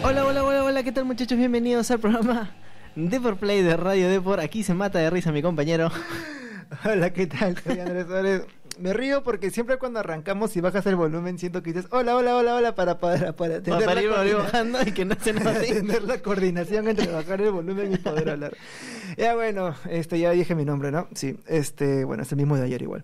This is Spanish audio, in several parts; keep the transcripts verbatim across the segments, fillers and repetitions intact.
Hola, hola, hola, hola, ¿qué tal muchachos? Bienvenidos al programa Depor Play de Radio Depor. Aquí se mata de risa mi compañero. Hola, ¿qué tal? Soy Andrés Suárez. Me río porque siempre cuando arrancamos y bajas el volumen siento que dices hola, hola, hola, hola para poder para tener Para la ir coordina- bajando y que no se para note. tener la coordinación entre bajar el volumen y poder hablar. Ya bueno, este ya dije mi nombre, ¿no? Sí, este, bueno, es el mismo de ayer igual.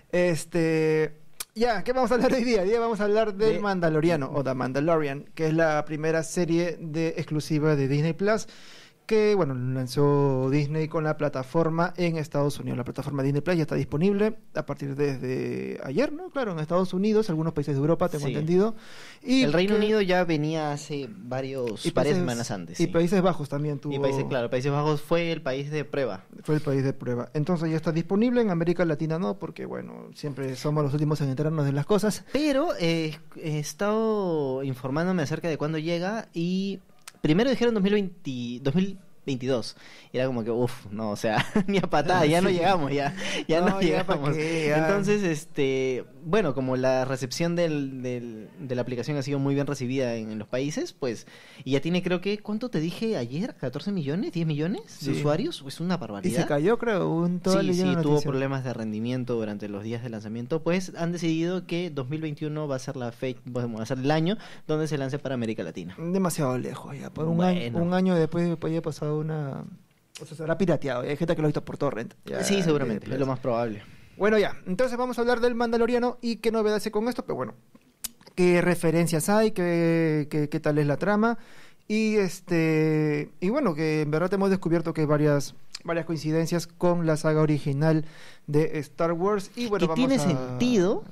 Este, ya, ¿qué vamos a hablar hoy día? Hoy día vamos a hablar del De- Mandaloriano o The Mandalorian, que es la primera serie de exclusiva de Disney Plus. Que bueno, lanzó Disney con la plataforma en Estados Unidos. La plataforma Disney Plus ya está disponible a partir desde ayer, ¿no? Claro, en Estados Unidos, algunos países de Europa, tengo Sí. entendido. Y El Reino que- Unido ya venía hace varios, y varias países- semanas antes. Y sí. Países Bajos también tuvo. Y países, claro, Países Bajos fue el país de prueba. Fue el país de prueba. Entonces ya está disponible. En América Latina no, porque bueno, siempre somos los últimos en enterarnos de las cosas. Pero eh, he estado informándome acerca de cuándo llega y primero dijeron dos mil veinte, dos mil veintidós. Era como que, uff, no, o sea, ni a patada, ya no Sí. llegamos, ya, ya no, No, ya pa' llegamos. qué, ya. Entonces, este, bueno, como la recepción del, del, de la aplicación ha sido muy bien recibida en, en los países, pues, y ya tiene creo que, ¿cuánto te dije ayer? ¿catorce millones? ¿diez millones de Sí. usuarios? Es una Y barbaridad. se cayó, creo. Un, toda Sí, leyenda sí, tuvo noticia. problemas de rendimiento durante los días de lanzamiento, pues han decidido que dos mil veintiuno va a ser la fecha, va a ser el año donde se lance para América Latina. Demasiado lejos ya. Por un, Bueno. año, un año después, después haya pasado una. O sea, se habrá pirateado. Hay gente que lo ha visto por torrent. ya, Sí, seguramente, de- es lo más probable. Bueno, ya. Entonces vamos a hablar del Mandaloriano y qué novedades hay con esto. Pero bueno, qué referencias hay, qué, qué, qué tal es la trama. Y este y bueno, que en verdad hemos descubierto que hay varias, varias coincidencias con la saga original de Star Wars. Y bueno, que vamos tiene a... sentido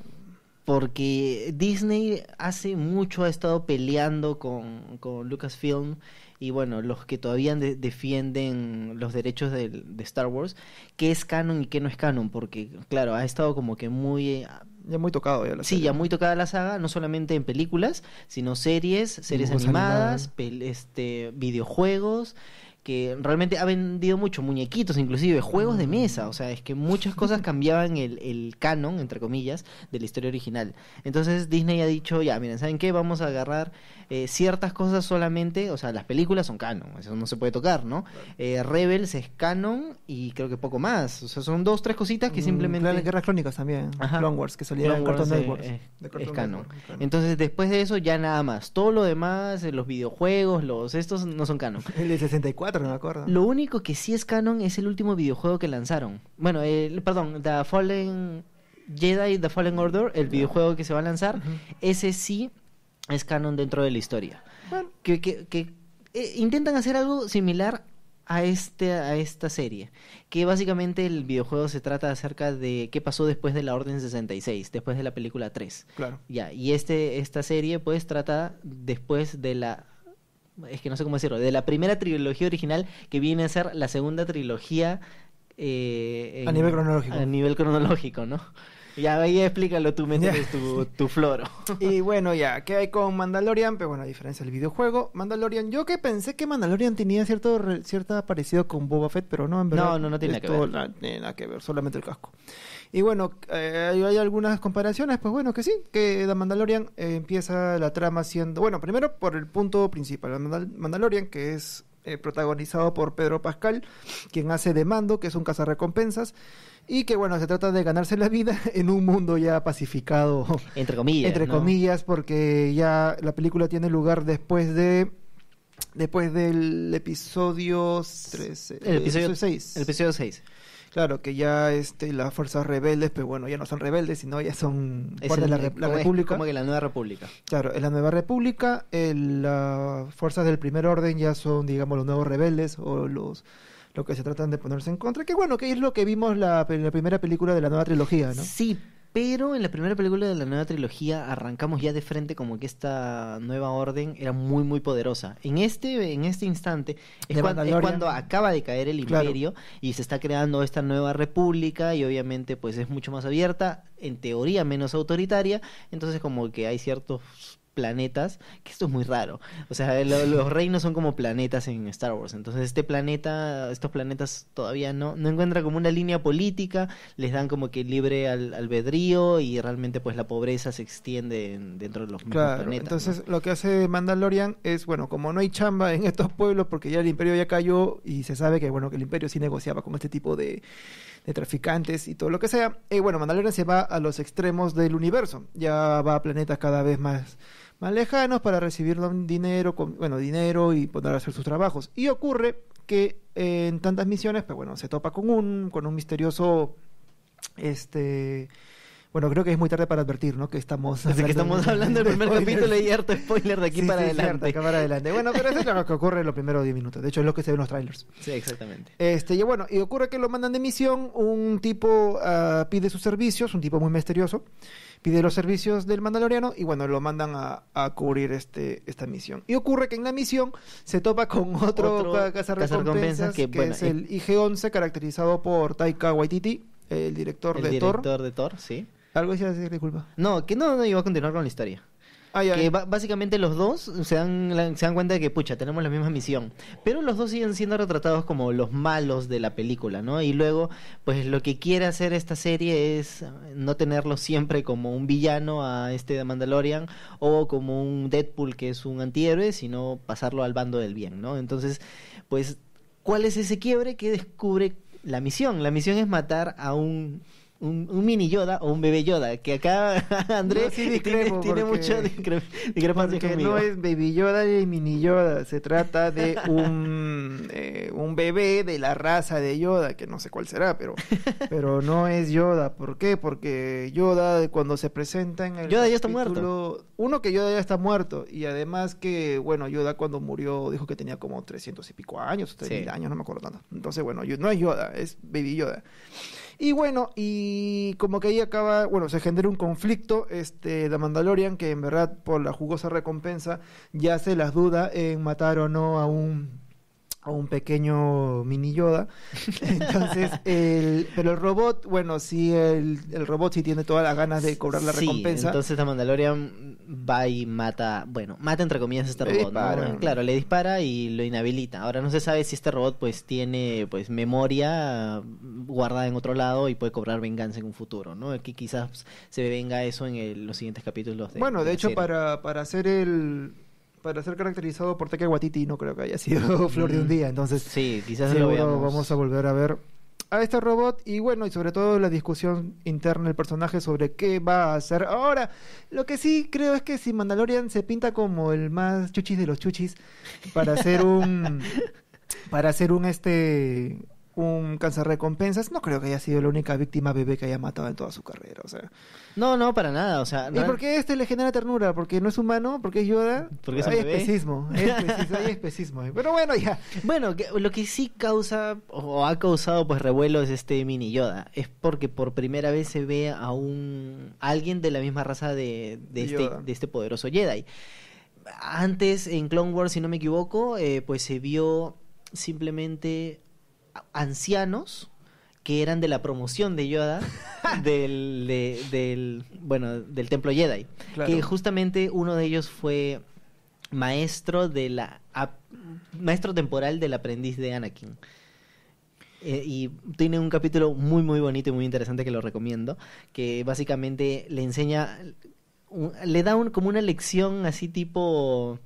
porque Disney hace mucho ha estado peleando con, con Lucasfilm y bueno, los que todavía de- defienden los derechos de, de Star Wars, qué es canon y qué no es canon, porque claro, ha estado como que muy... eh, Ya muy tocado ya la Sí, serie. ya muy tocada la saga, no solamente en películas, sino series, series Dibujos animadas, animados. pel- este, videojuegos, que realmente ha vendido mucho, muñequitos inclusive, juegos de mesa, o sea, es que muchas cosas cambiaban el, el canon, entre comillas, de la historia original. Entonces Disney ha dicho, ya, miren, ¿saben qué? Vamos a agarrar eh, ciertas cosas solamente, o sea, las películas son canon, eso no se puede tocar, ¿no? Eh, Rebels es canon y creo que poco más, o sea, son dos, tres cositas que Mm, simplemente... Las Guerras Crónicas también. Ajá. Clone Wars, que salía Clone en Cartoon Wars, Network. eh, de eh, Cartoon es canon. Network, canon. Entonces después de eso ya nada más. Todo lo demás, eh, los videojuegos, los estos no son canon. El de sesenta y cuatro, no me acuerdo. Lo único que sí es canon es el último videojuego que lanzaron. Bueno, el, perdón, The Fallen Jedi, The Fallen Order, el videojuego que se va a lanzar, Ujú. ese sí es canon dentro de la historia. Bueno, Que, que, que eh, intentan hacer algo similar a este a esta serie, que básicamente el videojuego se trata acerca de qué pasó después de la Orden sesenta y seis, después de la película tres. claro. Ya, y este esta serie pues trata después de la es que no sé cómo decirlo, de la primera trilogía original que viene a ser la segunda trilogía eh, A nivel cronológico. A nivel cronológico, ¿no? Ya ahí explícalo tú, métele tu, tu floro. Y bueno, ya, ¿qué hay con Mandalorian? Pero bueno, a diferencia del videojuego, Mandalorian, yo que pensé que Mandalorian tenía cierto re- cierta parecido con Boba Fett, pero no, en verdad. No, no, no tiene es nada que todo ver. la- tiene nada que ver, solamente el casco. Y bueno, eh, hay, hay algunas comparaciones, pues bueno, que sí, que The Mandalorian eh, empieza la trama siendo, bueno, primero por el punto principal, el Mandal- Mandalorian, que es eh, protagonizado por Pedro Pascal, quien hace de Mando, que es un cazarrecompensas, y que bueno, se trata de ganarse la vida en un mundo ya pacificado, Entre comillas. entre ¿no? comillas, porque ya la película tiene lugar después de después del episodio trece, El episodio seis. El episodio seis. Claro, que ya este las fuerzas rebeldes, pero bueno, ya no son rebeldes, sino ya son Es parte de la, el- re- la como es- República. como que la nueva república. Claro, en la Nueva República, el, las fuerzas del Primer Orden ya son, digamos, los nuevos rebeldes o los lo que se tratan de ponerse en contra. Que bueno, que es lo que vimos la, en la primera película de la nueva trilogía, ¿no? Sí, pero en la primera película de la nueva trilogía arrancamos ya de frente como que esta nueva orden era muy muy poderosa. En este en este instante es, De cuan- es Mandalorian. cuando acaba de caer el Claro. imperio y se está creando esta nueva república y obviamente pues es mucho más abierta, en teoría menos autoritaria, entonces como que hay ciertos planetas, que esto es muy raro. O sea, lo, los reinos son como planetas en Star Wars. Entonces este planeta, estos planetas todavía no, no encuentran como una línea política, les dan como que libre al, albedrío y realmente pues la pobreza se extiende en, dentro de los mismos Claro, planetas. entonces ¿no? lo que hace Mandalorian es, bueno, como no hay chamba en estos pueblos porque ya el imperio ya cayó y se sabe que, bueno, que el imperio sí negociaba con este tipo de, de traficantes y todo lo que sea, eh, bueno, Mandalorian se va a los extremos del universo, ya va a planetas cada vez más más lejanos para recibir dinero, con, bueno, dinero y poder hacer sus trabajos. Y ocurre que eh, en tantas misiones, pues bueno, se topa con un, con un misterioso, este, bueno, creo que es muy tarde para advertir, ¿no? Que estamos Desde que estamos de, hablando del de primer spoilers. capítulo y harto spoiler de aquí Sí, para sí, adelante. cierto, acá para adelante. Bueno, pero eso es lo que ocurre en los primeros diez minutos. De hecho, es lo que se ve en los trailers. Sí, exactamente. Este, y bueno, y ocurre que lo mandan de misión, un tipo uh, pide sus servicios, un tipo muy misterioso, pide los servicios del Mandaloriano y bueno, lo mandan a, a cubrir este, esta misión. Y ocurre que en la misión se topa con otro, Otro ca- cazarrecompensas que, que, bueno, es el I G once, caracterizado por Taika Waititi, el director El de director Thor. de Thor, sí. Algo decía decir, disculpa. No, que no, no iba a continuar con la historia. Ah, ya. Que ba- básicamente los dos se dan, la- se dan cuenta de que, pucha, tenemos la misma misión. Pero los dos siguen siendo retratados como los malos de la película, ¿no? Y luego, pues lo que quiere hacer esta serie es no tenerlo siempre como un villano a este de Mandalorian o como un Deadpool que es un antihéroe, sino pasarlo al bando del bien, ¿no? Entonces, pues, ¿cuál es ese quiebre que descubre la misión? La misión es matar a un... Un, un mini Yoda o un bebé Yoda, que acá André No, sí tiene, discrepo, tiene porque- mucha discre- discrepancia Porque conmigo. no es Baby Yoda ni Mini Yoda, se trata de un, eh, un bebé de la raza de Yoda, que no sé cuál será, pero, pero no es Yoda. ¿Por qué? Porque Yoda cuando se presenta en el Yoda ya está capítulo- Uno, que Yoda ya está muerto, y además que, bueno, Yoda cuando murió dijo que tenía como trescientos y pico años, tres mil Sí. años, no me acuerdo tanto. Entonces, bueno, yo- no es Yoda, es Baby Yoda. Y bueno, y como que ahí acaba, bueno, se genera un conflicto, este, de Mandalorian, que en verdad por la jugosa recompensa ya se las duda en matar o no a un a un pequeño mini Yoda. Entonces, el, pero el robot, bueno, sí, el, el robot sí tiene todas las ganas de cobrar la Sí, recompensa. entonces The Mandalorian va y mata, bueno, mata entre comillas a este Le robot, ¿no? dispara. Claro, le dispara y lo inhabilita. Ahora no se sabe si este robot pues tiene pues memoria guardada en otro lado y puede cobrar venganza en un futuro, ¿no? Aquí quizás se venga eso en el- los siguientes capítulos de Bueno, de la hecho, serie. para, para hacer el... Para ser caracterizado por Taika Waititi no creo que haya sido flor de un Mm, día, entonces sí, quizás lo seguro veamos. vamos a volver a ver a este robot y bueno, y sobre todo la discusión interna del personaje sobre qué va a hacer ahora. Lo que sí creo es que si Mandalorian se pinta como el más chuchis de los chuchis para hacer un para hacer un este un cazarrecompensas, no creo que haya sido la única víctima bebé que haya matado en toda su carrera, o sea. No, no, para nada, o sea, ¿Y real- por qué este le genera ternura? ¿Porque no es humano? ¿Porque es Yoda? Porque es un hay bebé. especismo, hay especismo, hay especismo. Pero bueno, ya. Bueno, que- lo que sí causa o ha causado pues revuelo es este mini Yoda. Es porque por primera vez se ve a un a alguien de la misma raza de, de, De este, Yoda. de este poderoso Jedi. Antes en Clone Wars, si no me equivoco, eh, pues se vio simplemente a- ancianos que eran de la promoción de Yoda del, de- del bueno del templo Jedi. Claro. Que justamente uno de ellos fue maestro de la ap- maestro temporal del aprendiz de Anakin. Eh, y tiene un capítulo muy muy bonito y muy interesante que lo recomiendo, que básicamente le enseña un- le da un, como una lección así tipo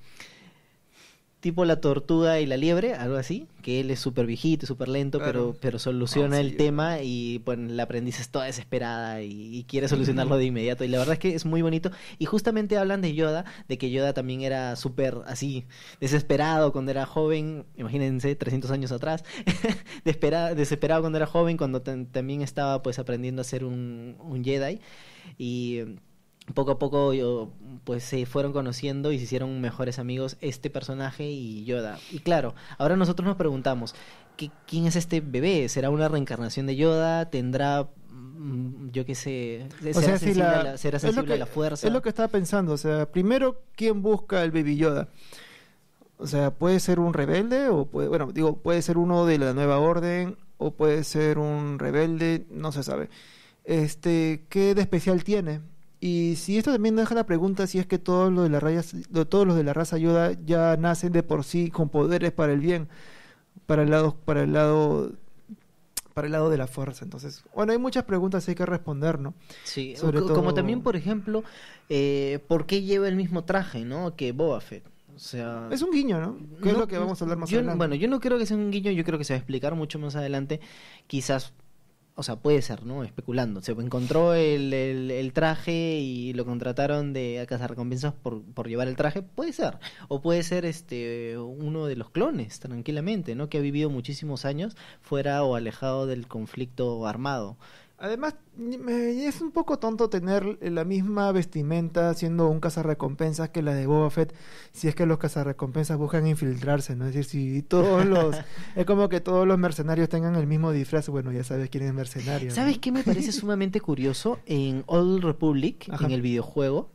tipo la tortuga y la liebre, algo así, que él es súper viejito y súper lento, Claro. pero, pero soluciona No, sí, el tema y bueno, la aprendiz es toda desesperada y, y quiere solucionarlo de inmediato. Y la verdad es que es muy bonito. Y justamente hablan de Yoda, de que Yoda también era súper así, desesperado cuando era joven, imagínense, trescientos años atrás, Despera- desesperado cuando era joven, cuando tam- también estaba pues aprendiendo a ser un, un Jedi. Y poco a poco yo, pues se fueron conociendo y se hicieron mejores amigos este personaje y Yoda. Y claro, ahora nosotros nos preguntamos, ¿qué, ¿quién es este bebé? ¿Será una reencarnación de Yoda? ¿Tendrá, mm, yo qué sé, O será sea, si sensible, la- a, la, será es lo sensible a que- la fuerza? Es lo que estaba pensando, o sea, primero, ¿quién busca el Baby Yoda? O sea, puede ser un rebelde o puede, bueno, digo, puede ser uno de la Nueva Orden o puede ser un rebelde, no se sabe. Este, ¿qué de especial tiene? Y si esto también deja la pregunta si es que todos los de la raza, todos los de la raza Yoda ya nacen de por sí con poderes para el bien, para el lado, para el lado, para el lado de la fuerza. Entonces, bueno, hay muchas preguntas que hay que responder, ¿no? Sí, Sobre co- todo- como también, por ejemplo, eh, ¿por qué lleva el mismo traje, ¿no? Que Boba Fett? O sea, Es un guiño, ¿no? Que es no- lo que vamos a hablar más yo- adelante. Bueno, yo no creo que sea un guiño, yo creo que se va a explicar mucho más adelante. Quizás, o sea, puede ser, ¿no? Especulando. Se encontró el, el, el traje y lo contrataron de cazarrecompensas por, por llevar el traje. Puede ser. O puede ser este uno de los clones, tranquilamente, ¿no? Que ha vivido muchísimos años fuera o alejado del conflicto armado. Además, me- es un poco tonto tener la misma vestimenta siendo un cazarrecompensas que la de Boba Fett, si es que los cazarrecompensas buscan infiltrarse, ¿no? Es decir, si todos los... es como que todos los mercenarios tengan el mismo disfraz, bueno, ya sabes quién es mercenario, ¿no? ¿Sabes qué me parece sumamente curioso? En Old Republic, Ajá. en el videojuego,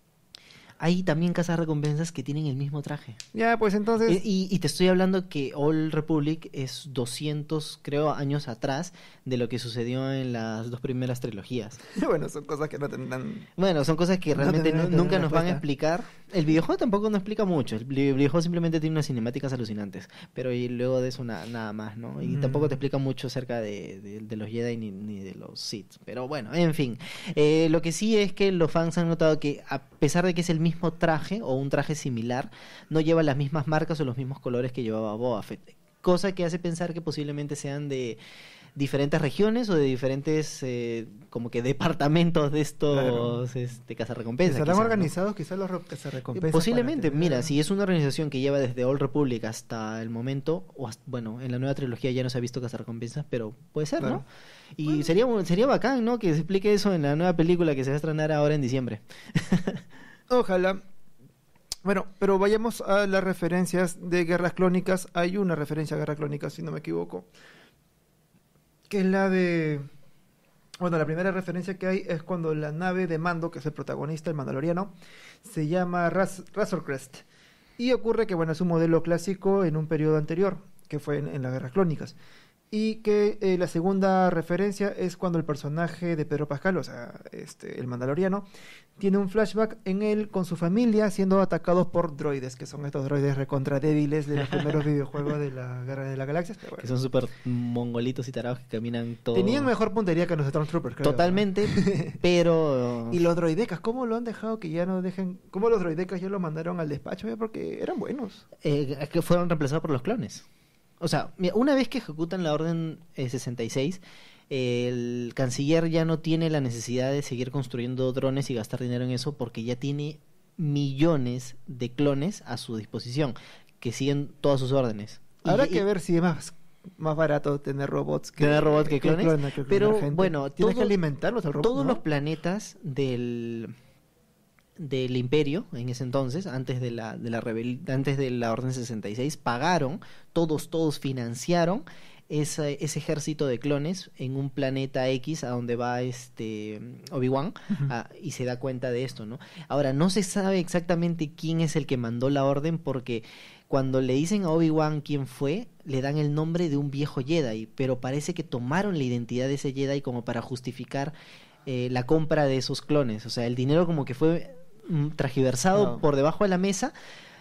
hay también cazarrecompensas que tienen el mismo traje. Ya, pues entonces... Eh, Y, y te estoy hablando que Old Republic es doscientos, creo, años atrás de lo que sucedió en las dos primeras trilogías. bueno, son cosas que no tendrán... Bueno, son cosas que No realmente tendrán nu- nunca respuesta. nos van a explicar. El videojuego tampoco nos explica mucho. El vi- videojuego simplemente tiene unas cinemáticas alucinantes. Pero y luego de eso na- nada más, ¿no? Y Mm. tampoco te explica mucho acerca de, de- de los Jedi ni, ni de los Sith. Pero bueno, en fin. Eh, lo que sí es que los fans han notado que a pesar de que es el mismo traje o un traje similar, no lleva las mismas marcas o los mismos colores que llevaba Boba Fett. Cosa que hace pensar que posiblemente sean de diferentes regiones o de diferentes eh, como que departamentos de estos Claro. este, cazarrecompensas. ¿Estarán quizás, ¿no? organizados quizás los re- cazarrecompensas? Eh, Posiblemente, para tener- mira, si es una organización que lleva desde Old Republic hasta el momento, o hasta- bueno, en la nueva trilogía ya no se ha visto cazarrecompensas, pero puede ser, Claro. ¿no? Y sería bu- sería bacán, ¿no? Que se explique eso en la nueva película que se va a estrenar ahora en diciembre. Ojalá. Bueno, pero vayamos a las referencias de Guerras Clónicas. Hay una referencia a Guerras Clónicas, si no me equivoco, que es la de... Bueno, la primera referencia que hay es cuando la nave de Mando, que es el protagonista, el mandaloriano, se llama Raz- Razor Crest. Y ocurre que, bueno, es un modelo clásico en un periodo anterior, que fue en, en las Guerras Clónicas. Y que eh, la segunda referencia es cuando el personaje de Pedro Pascal, o sea, este, el mandaloriano, tiene un flashback en él con su familia siendo atacados por droides, que son estos droides recontra débiles de los primeros videojuegos de la Guerra de las Galaxias. Pero bueno. Que son súper mongolitos y tarados que caminan todo. Tenían mejor puntería que los Stormtroopers, creo. Totalmente, pero... Y los droidecas, ¿cómo lo han dejado que ya no dejen? ¿Cómo los droidecas ya los mandaron al despacho? Eh, Porque eran buenos. eh, es que fueron reemplazados por los clones. O sea, mira, una vez que ejecutan la Orden eh, sesenta y seis, eh, el canciller ya no tiene la necesidad de seguir construyendo drones y gastar dinero en eso porque ya tiene millones de clones a su disposición que siguen todas sus órdenes. Y- Habrá y- que ver si es más, más barato tener robots que Tener robots que clones, clona- que clonar pero gente. bueno, tienes que todo- alimentarlos al robot. todos ¿no? los planetas del del imperio en ese entonces, antes de la de la rebel- antes de la Orden sesenta y seis, pagaron, todos todos financiaron ese, ese ejército de clones en un planeta X a donde va este Obi-Wan. Ujú. Ah, y se da cuenta de esto, ¿no? Ahora, no se sabe exactamente quién es el que mandó la orden porque cuando le dicen a Obi-Wan quién fue, le dan el nombre de un viejo Jedi, pero parece que tomaron la identidad de ese Jedi como para justificar eh, la compra de esos clones. O sea, el dinero como que fue mm, tragiversado No. por debajo de la mesa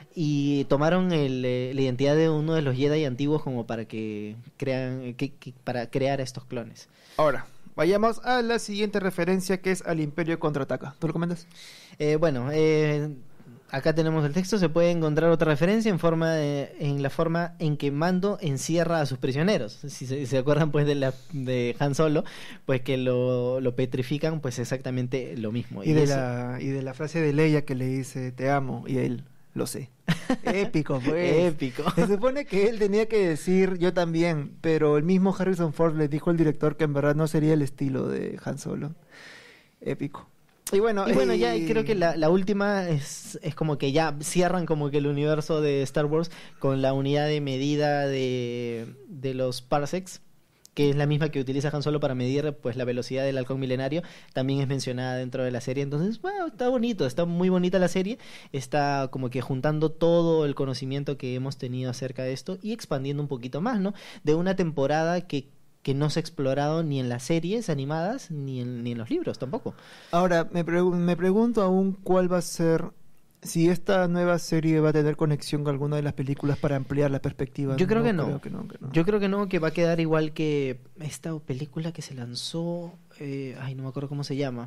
y tomaron el, eh, la identidad de uno de los Jedi antiguos como para que crean que, que- para crear a estos clones. Ahora, vayamos a la siguiente referencia que es al Imperio Contraataca. ¿Tú lo comentas? Eh, bueno, eh, acá tenemos el texto. Se puede encontrar otra referencia en forma de- en la forma en que Mando encierra a sus prisioneros. Si se, se acuerdan pues de la de Han Solo, pues que lo, lo petrifican, pues exactamente lo mismo. Y de, eso- la, y de la frase de Leia que le dice te amo y él lo sé. Épico, pues. épico. Se supone que él tenía que decir yo también, pero el mismo Harrison Ford le dijo al director que en verdad no sería el estilo de Han Solo. Épico. Y bueno, Y bueno, ya eh, creo que la, la última es, es como que ya cierran como que el universo de Star Wars con la unidad de medida de, de los parsecs, que es la misma que utiliza Han Solo para medir pues la velocidad del halcón milenario, también es mencionada dentro de la serie. Entonces, bueno, está bonito, está muy bonita la serie, está como que juntando todo el conocimiento que hemos tenido acerca de esto y expandiendo un poquito más, ¿no? De una temporada que que no se ha explorado ni en las series animadas ni en, ni en los libros tampoco. Ahora, me, pregu- me pregunto aún cuál va a ser, si esta nueva serie va a tener conexión con alguna de las películas para ampliar la perspectiva. Yo creo que no. Creo que no, que no. Yo creo que no, que va a quedar igual que esta película que se lanzó, eh, ay, no me acuerdo cómo se llama,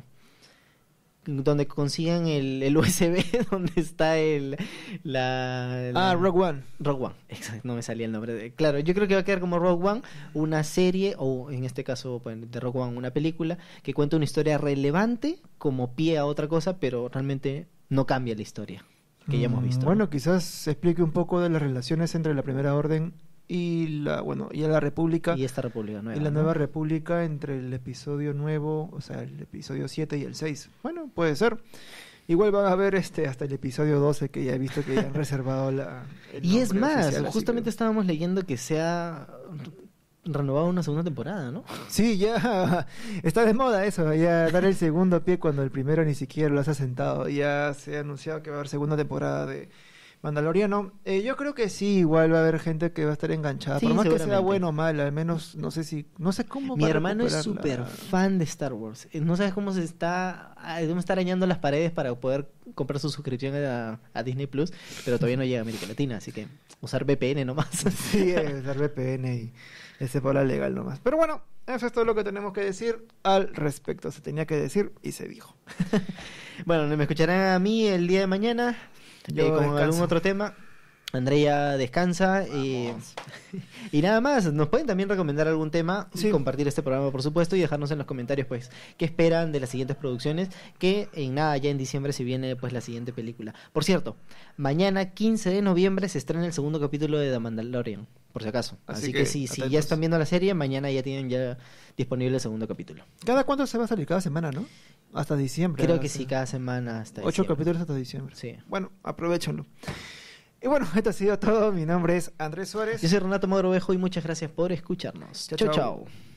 donde consigan el, el U S B donde está el la, la- Ah, Rogue One. Rogue One, exacto, no me salía el nombre de... Claro, yo creo que va a quedar como Rogue One, una serie, o en este caso pues, de Rogue One, una película que cuenta una historia relevante como pie a otra cosa, pero realmente no cambia la historia que ya hemos Mm, visto. Bueno, ¿no? quizás se explique un poco de las relaciones entre la Primera Orden y la, bueno, y la República. Y esta República Nueva. Y la ¿no? nueva república entre el episodio nuevo, o sea, el episodio siete y el seis. Bueno, puede ser. Igual van a ver este hasta el episodio doce, que ya he visto que ya han reservado la... el Y es nombre más, oficial, así justamente que- estábamos leyendo que se ha renovado una segunda temporada, ¿no? Sí, ya está de moda eso, ya dar el segundo pie cuando el primero ni siquiera lo has asentado. Ya se ha anunciado que va a haber segunda temporada de Mandaloriano. Eh, yo creo que sí, igual va a haber gente que va a estar enganchada. Sí, Por más que sea seguramente. bueno o mal, al menos no sé si, no sé cómo Mi va a hermano es recuperar súper la- fan de Star Wars. Eh, No sabes cómo se está... ah, Debemos estar arañando las paredes para poder comprar su suscripción a, a Disney Plus, pero todavía no llega a América Latina, así que usar V P N nomás. Sí, es el V P N y ese por la legal nomás. Pero bueno, eso es todo lo que tenemos que decir al respecto. Se tenía que decir y se dijo. Bueno, me escucharán a mí el día de mañana Yo eh, con descanso. algún otro tema. Andrea descansa y, y nada más. Nos pueden también recomendar algún tema, Sí. compartir este programa por supuesto y dejarnos en los comentarios pues qué esperan de las siguientes producciones, que en nada ya en diciembre se viene pues la siguiente película. Por cierto, mañana quince de noviembre se estrena el segundo capítulo de The Mandalorian, por si acaso. Así Así, que, que, si, si ya atentos. están viendo la serie, mañana ya tienen ya disponible el segundo capítulo. ¿Cada cuánto se va a salir? Cada semana, ¿no? Hasta diciembre. Creo va a que ser. sí, cada semana hasta Ocho diciembre. capítulos hasta diciembre. Sí. Bueno, aprovechenlo. Y bueno, esto ha sido todo. Mi nombre es Andrés Suárez. Yo soy Renato Mogrovejo y muchas gracias por escucharnos. Chao, Chao, chao. chao.